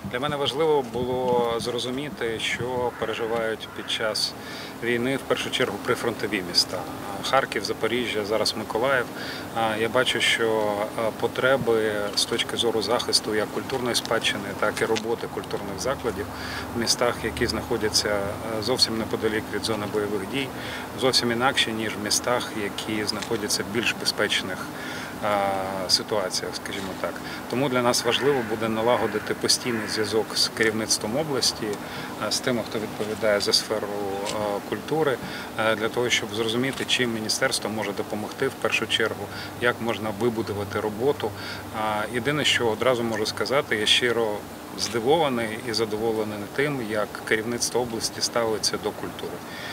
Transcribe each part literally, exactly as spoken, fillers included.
Для мене важливо було зрозуміти, що переживають під час війни, в першу чергу, прифронтові міста. Харків, Запоріжжя, зараз Миколаїв. Я бачу, що потреби з точки зору захисту як культурної спадщини, так і роботи культурних закладів в містах, які знаходяться зовсім неподалік від зони бойових дій, зовсім інакші, ніж в містах, які знаходяться в більш безпечних ситуаціях, скажімо так. Тому для нас важливо буде налагодити постійний зв'язок з керівництвом області, з тими, хто відповідає за сферу культури, для того, щоб зрозуміти, чим міністерство може допомогти в першу чергу, як можна вибудувати роботу. Єдине, що одразу можу сказати, я щиро здивований і задоволений тим, як керівництво області ставиться до культури.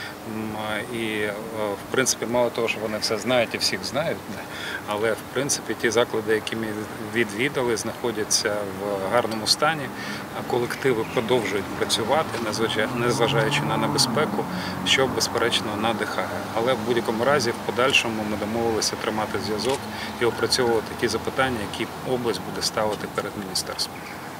І, в принципі, мало того, що вони все знають і всіх знають, але, в принципі, ті заклади, які ми відвідали, знаходяться в гарному стані, колективи продовжують працювати, незважаючи на небезпеку, що, безперечно, надихає. Але в будь-якому разі, в подальшому ми домовилися тримати зв'язок і опрацьовувати ті запитання, які область буде ставити перед міністерством.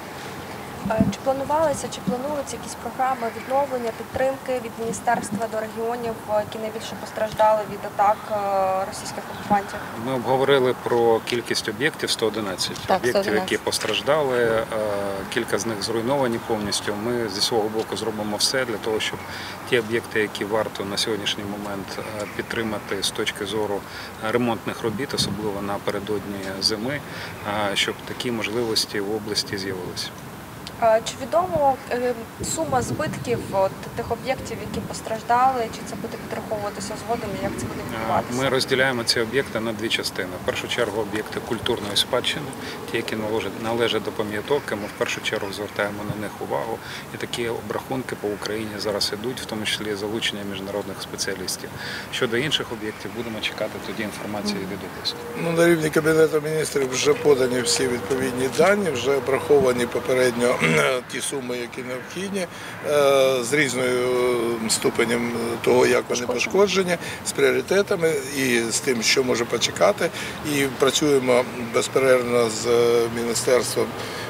Чи планувалися, чи плануються якісь програми відновлення, підтримки від міністерства до регіонів, які найбільше постраждали від атак російських окупантів? Ми обговорили про кількість об'єктів, сто одинадцять об'єктів, які постраждали, кілька з них зруйновані повністю. Ми зі свого боку зробимо все для того, щоб ті об'єкти, які варто на сьогоднішній момент підтримати з точки зору ремонтних робіт, особливо напередодні зими, щоб такі можливості в області з'явилися. Чи відомо сума збитків от, тих об'єктів, які постраждали, чи це буде підраховуватися згодом, і як це буде відбуватися? Ми розділяємо ці об'єкти на дві частини. В першу чергу об'єкти культурної спадщини, ті, які належать до пам'яток, ми в першу чергу звертаємо на них увагу. І такі обрахунки по Україні зараз ідуть, в тому числі залучення міжнародних спеціалістів. Щодо інших об'єктів, будемо чекати тоді інформації від області. Ну, на рівні Кабінету міністрів вже подані всі відповідні дані, вже обраховані попередньо ті суми, які необхідні, з різною ступенем того, як вони пошкоджені, з пріоритетами і з тим, що може почекати. І працюємо безперервно з Міністерством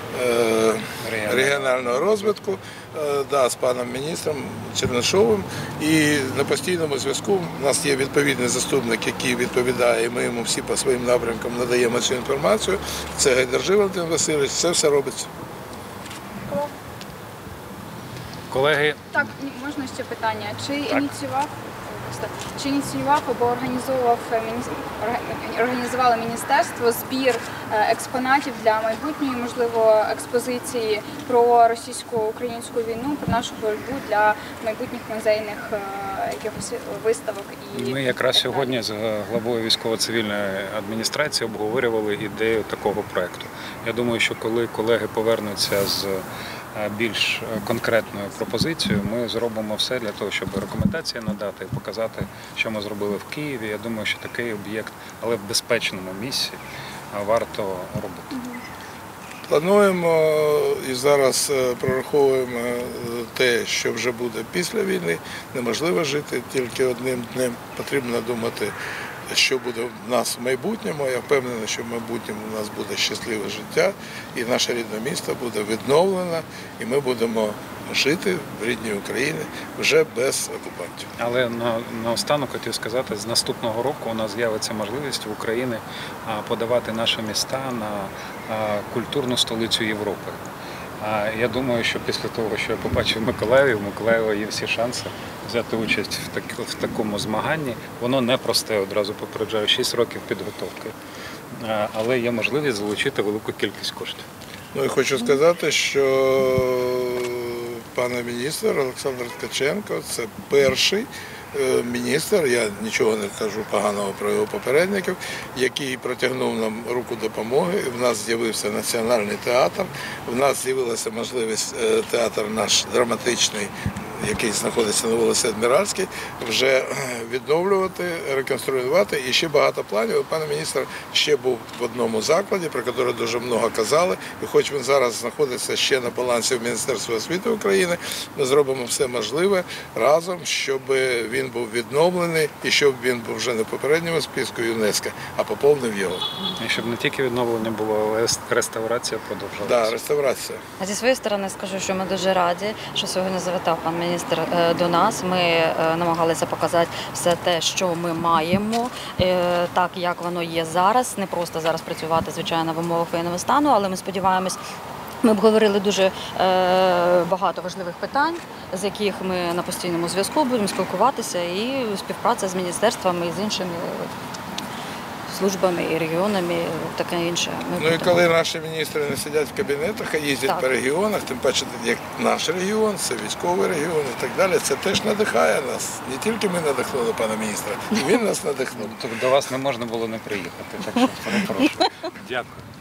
регіонального розвитку, да, з паном міністром Чернишовим. І на постійному зв'язку у нас є відповідний заступник, який відповідає, і ми йому всі по своїм напрямкам надаємо цю інформацію. Це Гайдаржи Валентин Васильович, це все робиться. Колеги? Так, можна ще питання. Чи ініціював, чи ініціював або організовував, організувало міністерство збір експонатів для майбутньої, можливо, експозиції про російсько-українську війну, про нашу боротьбу для майбутніх музейних якихось виставок? І ми якраз сьогодні з главою військово-цивільної адміністрації обговорювали ідею такого проєкту. Я думаю, що коли колеги повернуться з більш конкретною пропозицією, ми зробимо все для того, щоб рекомендації надати і показати, що ми зробили в Києві. Я думаю, що такий об'єкт, але в безпечному місці, варто робити. Плануємо і зараз прораховуємо те, що вже буде після війни. Неможливо жити тільки одним днем, потрібно думати, що буде в нас в майбутньому. Я впевнений, що в майбутньому у нас буде щасливе життя, і наше рідне місто буде відновлено, і ми будемо жити в рідній Україні вже без окупантів. Але на, наостанок хотів сказати, з наступного року у нас з'явиться можливість в Україні подавати наші міста на культурну столицю Європи. Я думаю, що після того, що я побачив в Миколаєві, в Миколаєва є всі шанси взяти участь в, так, в такому змаганні. Воно непросте, одразу попереджаю, шість років підготовки. Але є можливість залучити велику кількість коштів. Ну і хочу сказати, що пан міністр Олександр Ткаченко – це перший міністр, я нічого не кажу поганого про його попередників, який протягнув нам руку допомоги. В нас з'явився національний театр, в нас з'явилася можливість театр наш драматичний який знаходиться на вулиці Адміральській, вже відновлювати, реконструювати. І ще багато планів. Пан міністр ще був в одному закладі, про який дуже багато казали. І хоч він зараз знаходиться ще на балансі в Міністерстві освіти України, ми зробимо все можливе разом, щоб він був відновлений і щоб він був вже не в попередньому списку ЮНЕСКО, а поповнив його. І щоб не тільки відновлення було, але й реставрація продовжувалася. Так, реставрація. А зі своєї сторони скажу, що ми дуже раді, що сьогодні завітав пан міністр е, до нас. Ми е, намагалися показати все те, що ми маємо, е, так як воно є зараз. Не просто зараз працювати, звичайно, в умовах воєнного стану, але ми сподіваємось. Ми обговорили дуже е, багато важливих питань, з яких ми на постійному зв'язку будемо спілкуватися, і співпраця з міністерствами і з іншими службами і регіонами, таке інше. Ми Ну і будемо. коли наші міністри не сидять в кабінетах, а їздять Так. по регіонах, тим паче, як наш регіон, це військовий регіон і так далі, це теж надихає нас. Не тільки ми надихнули пана міністра, і він нас надихнув. Тобто до вас не можна було не приїхати, так що перепрошую. Дякую.